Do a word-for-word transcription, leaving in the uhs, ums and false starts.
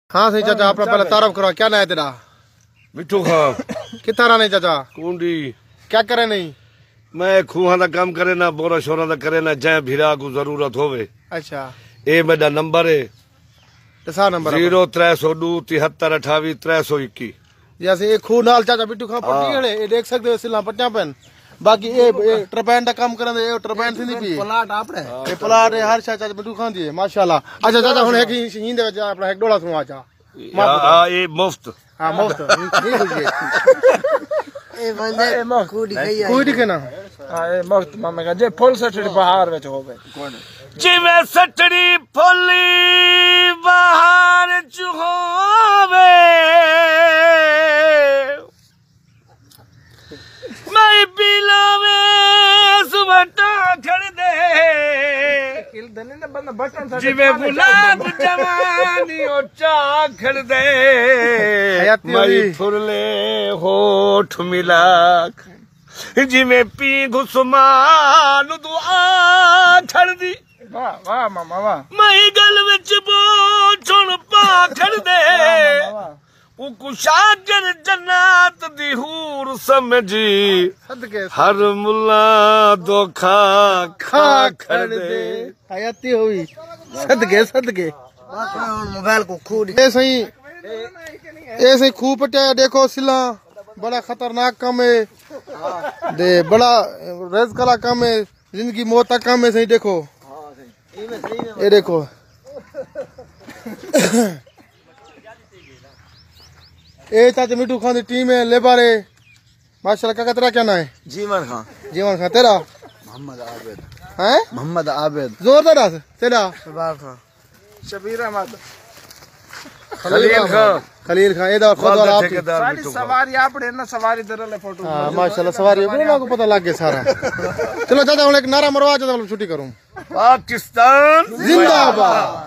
हाँ सही चाचा, अपना पहले तारफ करो। क्या नाम है तेरा? मिठू खां। कितना रहने चाचा? कुंडी। क्या करे नहीं? मैं खूहा का काम करे ना, बोरा शोरा का करे ना, जै भिरा को जरूरत होवे। अच्छा, ए मेरा नंबर है सा नंबर जीरो त्रै सौ दो तिहत्तर अठावी त्रै सौ इक्की। जैसे एक खूह नाल चाचा बिट्टू खां पट्टी है, ये देख सकते हो सिला पट्टियां पेन। बाकी ये ये टरपैन का काम करन, ये टरपैन सिंधी पी प्लाट आपने, ये प्लाट है हर चाचा बिट्टू खां दी है माशाल्लाह। अच्छा चाचा हुन एक हिंद विच अपना एक डोला सुना चा। हां ये मुफ्त। हां मुफ्त नहीं हुई ए बंदे कूड़ी गई है, कूड़ी के ना। हां ये मुफ्त मामे का जे फुल सटड़ी बहार विच होवे, जिवें सटड़ी फुल्ली बहार च होवे, मैं पिलावे सुबटा खड़ दे, जिवें गुलाब जवानी ओ चाखड़ दे, मैं फुरले होठ मिला, जिवें पी घुसमान दुआ छड़ दी। वाह वाह मामा वाह। मैं गल विच बोझण पाखड़ दे, उ कुशागर जन्नत दी हूर समझी, हर मुल्ला धोखा खा खड़ दे। हयाती हुई सदके सदके मोबाइल को खूब ए सही ए सही खूब पटिया। देखो सिला बड़ा खतरनाक काम है दे, बड़ा रिस्क वाला काम है, जिंदगी मौत का काम है। सही देखो ये देखो ए चाचा मिठू खां दी टीम है लेबर है माशाल्लाह। क्या तेरा क्या नाम है? जीवन खां। जीवन खां। तेरा? मोहम्मद आबिद। हैं? मोहम्मद आबिद। जोरदार। तेरा? शबाब खां। शबीर अहमद। खलील खां। खलील खां। ये दो खुद आप सारी सवारी आपने ना सवारी दरले फोटो। हां माशाल्लाह सवारी बोला को पता लग गया सारा। चलो चाचा हुन एक नारा मरवा चाचा छुट्टी करूं। पाकिस्तान जिंदाबाद।